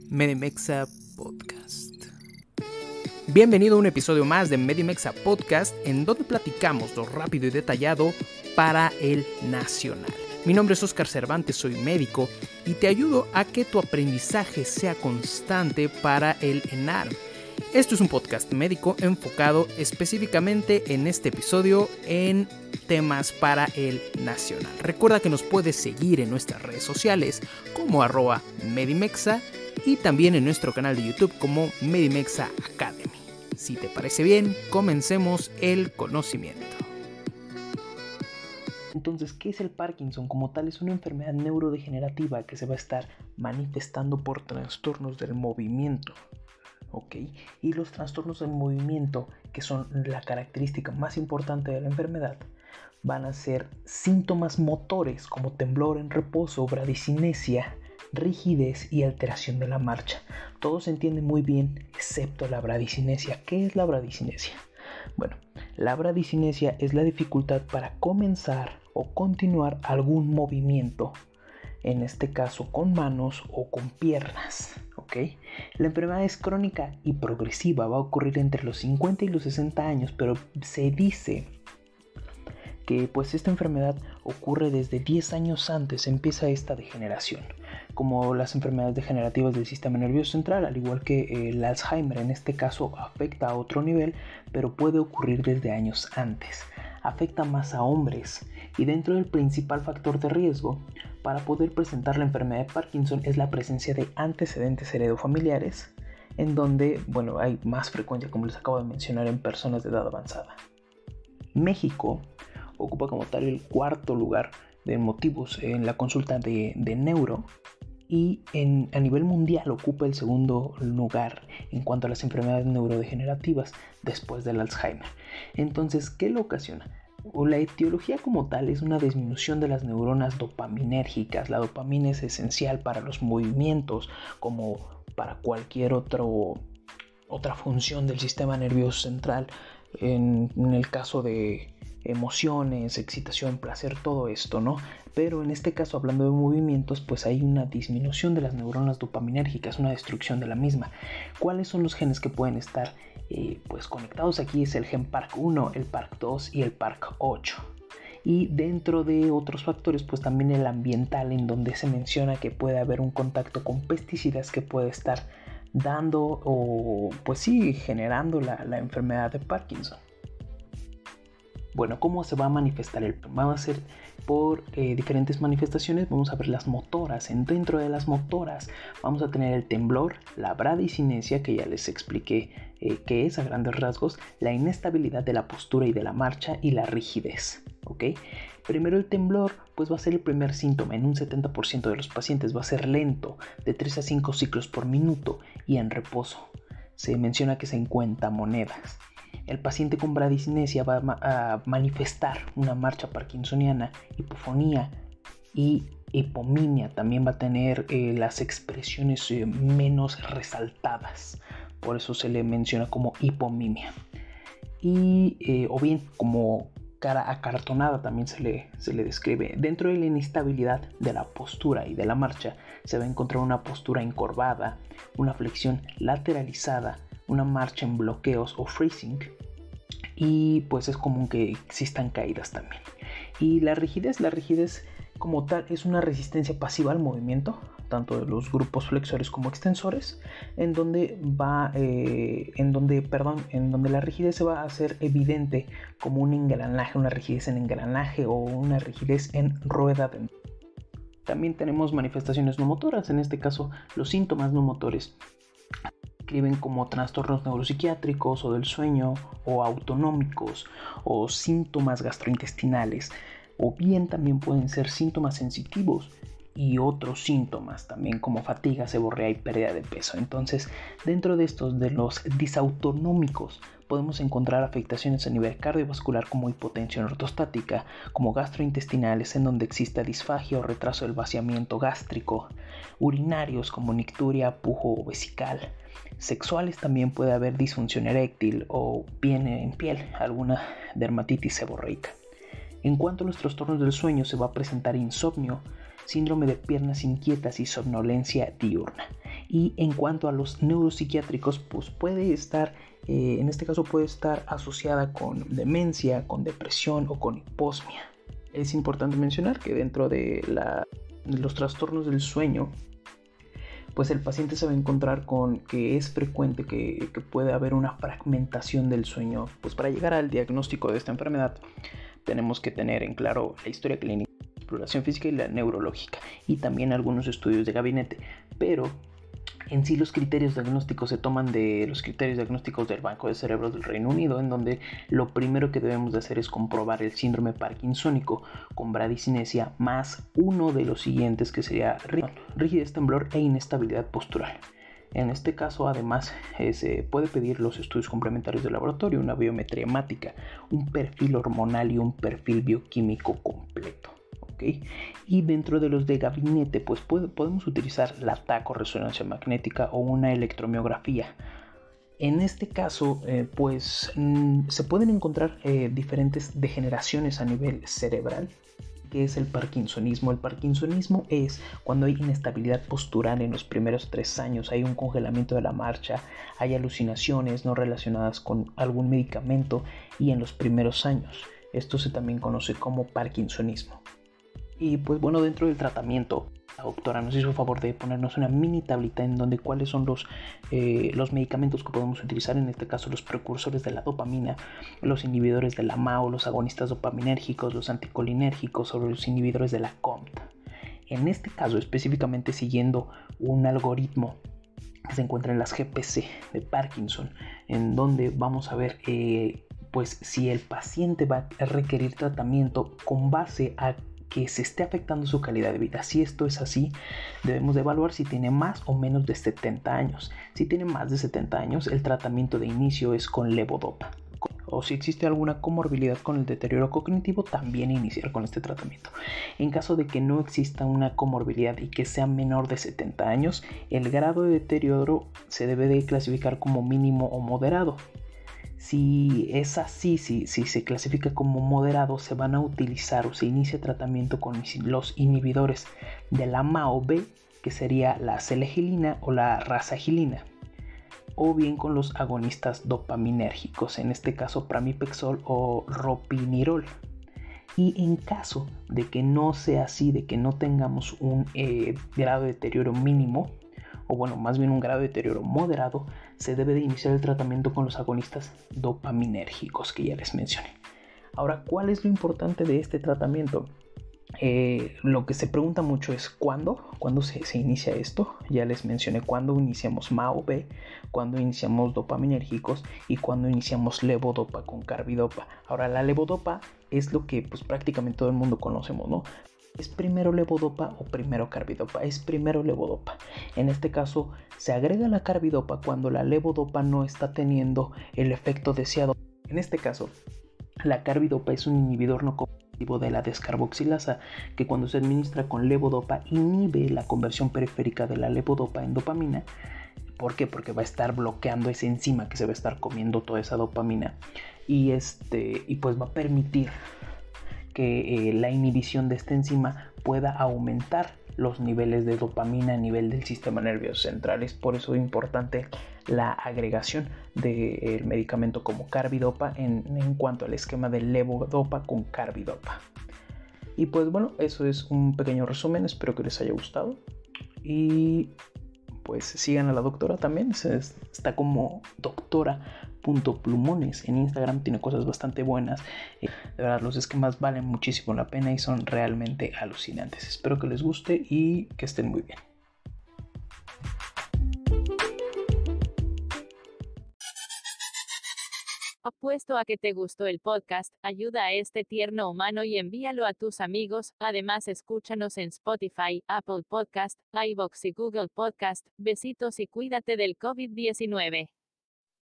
Medimexa Podcast. Bienvenido a un episodio más de Medimexa Podcast, en donde platicamos lo rápido y detallado para el nacional. Mi nombre es Oscar Cervantes, soy médico y te ayudo a que tu aprendizaje sea constante para el ENARM. Esto es un podcast médico enfocado específicamente en este episodio en temas para el nacional. Recuerda que nos puedes seguir en nuestras redes sociales como @Medimexa y también en nuestro canal de YouTube como Medimexa Academy. Si te parece bien, comencemos el conocimiento. Entonces, ¿qué es el Parkinson? Como tal, es una enfermedad neurodegenerativa que se va a estar manifestando por trastornos del movimiento. ¿Ok? Y los trastornos del movimiento, que son la característica más importante de la enfermedad, van a ser síntomas motores como temblor en reposo, bradicinesia, rigidez y alteración de la marcha. Todo se entiende muy bien, excepto la bradicinesia. ¿Qué es la bradicinesia? Bueno, la bradicinesia es la dificultad para comenzar o continuar algún movimiento, en este caso con manos o con piernas. ¿Ok? La enfermedad es crónica y progresiva, va a ocurrir entre los 50 y los 60 años, pero se dice que pues esta enfermedad ocurre desde 10 años antes, empieza esta degeneración, como las enfermedades degenerativas del sistema nervioso central, al igual que el Alzheimer. En este caso afecta a otro nivel, pero puede ocurrir desde años antes. Afecta más a hombres y dentro del principal factor de riesgo para poder presentar la enfermedad de Parkinson es la presencia de antecedentes heredofamiliares, en donde, hay más frecuencia, como les acabo de mencionar, en personas de edad avanzada. México ocupa como tal el cuarto lugar de motivos en la consulta de neuro y a nivel mundial ocupa el segundo lugar en cuanto a las enfermedades neurodegenerativas después del Alzheimer. Entonces, ¿qué lo ocasiona? La etiología como tal es una disminución de las neuronas dopaminérgicas. La dopamina es esencial para los movimientos como para cualquier otra función del sistema nervioso central. En el caso de emociones, excitación, placer, todo esto, ¿no? Pero en este caso, hablando de movimientos, pues hay una disminución de las neuronas dopaminérgicas, una destrucción de la misma. ¿Cuáles son los genes que pueden estar conectados? Aquí es el gen PARC1, el PARC2 y el PARC8. Y dentro de otros factores, pues también el ambiental, en donde se menciona que puede haber un contacto con pesticidas que puede estar dando o generando la enfermedad de Parkinson. Bueno, ¿cómo se va a manifestar? Va a ser por diferentes manifestaciones. Vamos a ver las motoras. Dentro de las motoras vamos a tener el temblor, la bradicinesia, que ya les expliqué qué es a grandes rasgos, la inestabilidad de la postura y de la marcha y la rigidez. ¿Ok? Primero el temblor, pues va a ser el primer síntoma. En un 70% de los pacientes va a ser lento, de 3 a 5 ciclos por minuto y en reposo. Se menciona que se encuentra monedas. El paciente con bradicinesia va a manifestar una marcha parkinsoniana, hipofonía y hipomimia. También va a tener las expresiones menos resaltadas. Por eso se le menciona como hipomimia. Y o bien como cara acartonada también se le describe. Dentro de la inestabilidad de la postura y de la marcha se va a encontrar una postura encorvada, una flexión lateralizada, una marcha en bloqueos o freezing, y pues es común que existan caídas también. Y la rigidez como tal es una resistencia pasiva al movimiento, tanto de los grupos flexores como extensores, en donde la rigidez se va a hacer evidente como un engranaje, una rigidez en engranaje o una rigidez en rueda. También tenemos manifestaciones no motoras, en este caso los síntomas no motores describen como trastornos neuropsiquiátricos o del sueño o autonómicos o síntomas gastrointestinales, o bien también pueden ser síntomas sensitivos y otros síntomas también como fatiga, seborrea y pérdida de peso. Entonces, dentro de estos, de los disautonómicos, podemos encontrar afectaciones a nivel cardiovascular como hipotensión ortostática, como gastrointestinales en donde exista disfagia o retraso del vaciamiento gástrico, urinarios como nicturia, pujo vesical. Sexuales también puede haber disfunción eréctil o bien en piel, alguna dermatitis seborreica. En cuanto a los trastornos del sueño, se va a presentar insomnio, síndrome de piernas inquietas y somnolencia diurna. Y en cuanto a los neuropsiquiátricos, pues puede estar, en este caso puede estar asociada con demencia, con depresión o con hiposmia. Es importante mencionar que dentro de los trastornos del sueño, pues el paciente se va a encontrar con que es frecuente que puede haber una fragmentación del sueño. Pues para llegar al diagnóstico de esta enfermedad tenemos que tener en claro la historia clínica, la exploración física y la neurológica, y también algunos estudios de gabinete. Pero en sí los criterios diagnósticos se toman de los criterios diagnósticos del Banco de Cerebros del Reino Unido, en donde lo primero que debemos de hacer es comprobar el síndrome parkinsónico con bradicinesia más uno de los siguientes, que sería rigidez, temblor e inestabilidad postural. En este caso, además, se puede pedir los estudios complementarios de laboratorio, una biometría hemática, un perfil hormonal y un perfil bioquímico completo. ¿Okay? Y dentro de los de gabinete, pues podemos utilizar la taco-resonancia magnética o una electromiografía. En este caso, se pueden encontrar diferentes degeneraciones a nivel cerebral. ¿Qué es el parkinsonismo? El parkinsonismo es cuando hay inestabilidad postural en los primeros 3 años, hay un congelamiento de la marcha, hay alucinaciones no relacionadas con algún medicamento y en los primeros años. Esto se también conoce como parkinsonismo. Y pues bueno, dentro del tratamiento, la doctora nos hizo el favor de ponernos una mini tablita en donde cuáles son los medicamentos que podemos utilizar, en este caso los precursores de la dopamina, los inhibidores de la MAO, los agonistas dopaminérgicos, los anticolinérgicos o los inhibidores de la COMT. En este caso, específicamente siguiendo un algoritmo que se encuentra en las GPC de Parkinson, en donde vamos a ver pues si el paciente va a requerir tratamiento con base a que se esté afectando su calidad de vida. Si esto es así, debemos de evaluar si tiene más o menos de 70 años. Si tiene más de 70 años, el tratamiento de inicio es con levodopa. O si existe alguna comorbilidad con el deterioro cognitivo, también iniciar con este tratamiento. En caso de que no exista una comorbilidad y que sea menor de 70 años, el grado de deterioro se debe de clasificar como mínimo o moderado. Si es así, si se clasifica como moderado, se van a utilizar o se inicia tratamiento con los inhibidores de la MAO-B, que sería la selegilina o la rasagilina, o bien con los agonistas dopaminérgicos, en este caso pramipexol o ropinirol. Y en caso de que no sea así, de que no tengamos un grado de deterioro mínimo, o bueno, más bien un grado de deterioro moderado, se debe de iniciar el tratamiento con los agonistas dopaminérgicos que ya les mencioné. Ahora, ¿cuál es lo importante de este tratamiento? Lo que se pregunta mucho es ¿cuándo se inicia esto? Ya les mencioné cuándo iniciamos MAO-B, cuándo iniciamos dopaminérgicos y cuándo iniciamos levodopa con carbidopa. Ahora, la levodopa es lo que pues prácticamente todo el mundo conocemos, ¿no? ¿Es primero levodopa o primero carbidopa? Es primero levodopa. En este caso, se agrega la carbidopa cuando la levodopa no está teniendo el efecto deseado. En este caso, la carbidopa es un inhibidor no covalentivo de la descarboxilasa, que cuando se administra con levodopa inhibe la conversión periférica de la levodopa en dopamina. ¿Por qué? Porque va a estar bloqueando esa enzima que se va a estar comiendo toda esa dopamina y pues va a permitir que la inhibición de esta enzima pueda aumentar los niveles de dopamina a nivel del sistema nervioso central. Es por eso importante la agregación del medicamento como carbidopa en cuanto al esquema de levodopa con carbidopa. Y pues bueno, eso es un pequeño resumen, espero que les haya gustado y pues sigan a la doctora también, está como doctora.plumones en Instagram, tiene cosas bastante buenas. De verdad, los esquemas valen muchísimo la pena y son realmente alucinantes. Espero que les guste y que estén muy bien. Apuesto a que te gustó el podcast, ayuda a este tierno humano y envíalo a tus amigos. Además, escúchanos en Spotify, Apple Podcast, iVoox y Google Podcast. Besitos y cuídate del COVID-19.